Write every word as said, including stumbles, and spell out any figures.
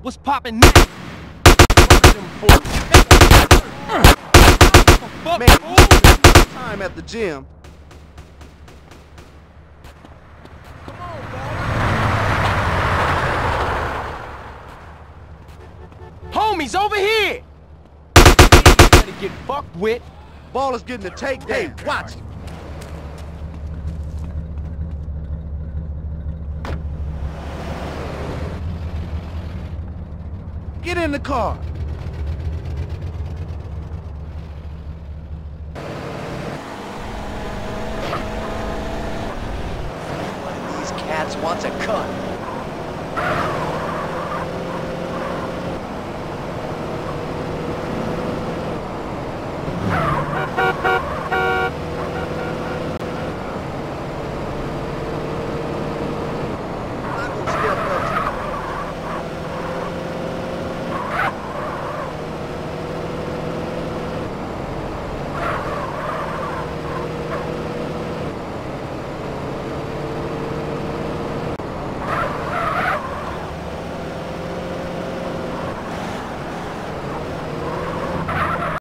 What's poppin' now? Man, you spend time at the gym. Homies, over here! You better get fucked with. Baller's getting the takedown. Hey, watch it. Get in the car. One of these cats wants a cut.